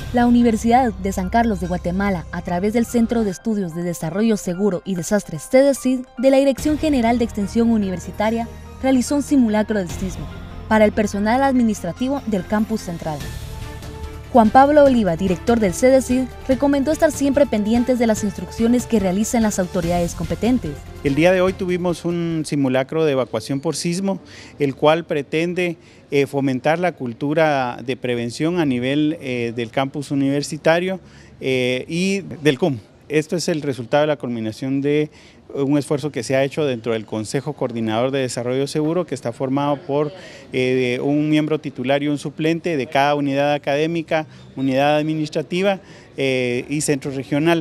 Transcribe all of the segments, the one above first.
La Universidad de San Carlos de Guatemala, a través del Centro de Estudios de Desarrollo Seguro y Desastres CEDESID de la Dirección General de Extensión Universitaria, realizó un simulacro de sismo para el personal administrativo del campus central. Juan Pablo Oliva, director del CEDESID, recomendó estar siempre pendientes de las instrucciones que realizan las autoridades competentes. El día de hoy tuvimos un simulacro de evacuación por sismo, el cual pretende fomentar la cultura de prevención a nivel del campus universitario y del CUM. Esto es el resultado de la culminación de un esfuerzo que se ha hecho dentro del Consejo Coordinador de Desarrollo Seguro, que está formado por un miembro titular y un suplente de cada unidad académica, unidad administrativa y centro regional.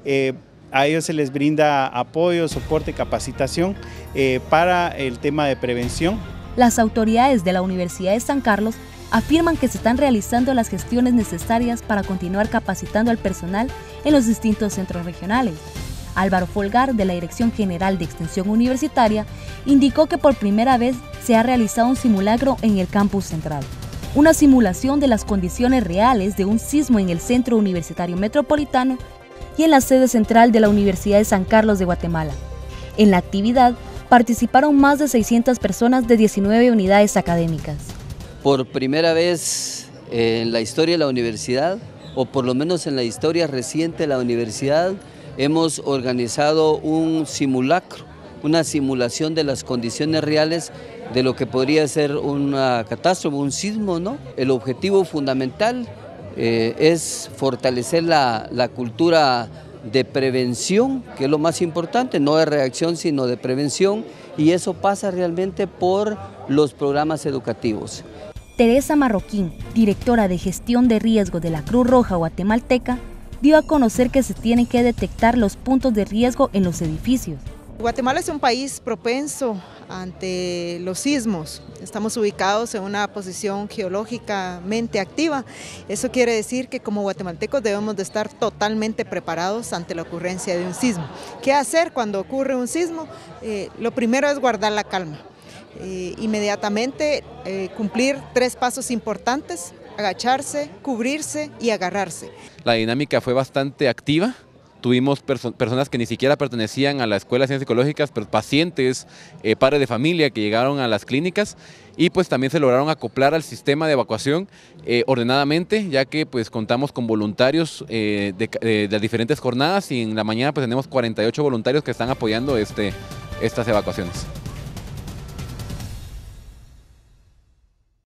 A ellos se les brinda apoyo, soporte, capacitación para el tema de prevención. Las autoridades de la Universidad de San Carlos afirman que se están realizando las gestiones necesarias para continuar capacitando al personal en los distintos centros regionales. Álvaro Folgar, de la Dirección General de Extensión Universitaria, indicó que por primera vez se ha realizado un simulacro en el campus central. Una simulación de las condiciones reales de un sismo en el Centro Universitario Metropolitano y en la sede central de la Universidad de San Carlos de Guatemala. En la actividad participaron más de 600 personas de 19 unidades académicas. Por primera vez en la historia de la universidad, o por lo menos en la historia reciente de la universidad, hemos organizado un simulacro, una simulación de las condiciones reales de lo que podría ser una catástrofe, un sismo, ¿no? El objetivo fundamental es fortalecer la cultura de prevención, que es lo más importante, no de reacción sino de prevención, y eso pasa realmente por los programas educativos. Teresa Marroquín, directora de Gestión de Riesgo de la Cruz Roja Guatemalteca, dio a conocer que se tienen que detectar los puntos de riesgo en los edificios. Guatemala es un país propenso ante los sismos. Estamos ubicados en una posición geológicamente activa. Eso quiere decir que como guatemaltecos debemos de estar totalmente preparados ante la ocurrencia de un sismo. ¿Qué hacer cuando ocurre un sismo? Lo primero es guardar la calma. Inmediatamente cumplir 3 pasos importantes: agacharse, cubrirse y agarrarse. La dinámica fue bastante activa. Tuvimos personas que ni siquiera pertenecían a la Escuela de Ciencias Ecológicas, pero pacientes, padres de familia que llegaron a las clínicas, y pues también se lograron acoplar al sistema de evacuación ordenadamente, ya que pues contamos con voluntarios de las diferentes jornadas, y en la mañana pues tenemos 48 voluntarios que están apoyando estas evacuaciones.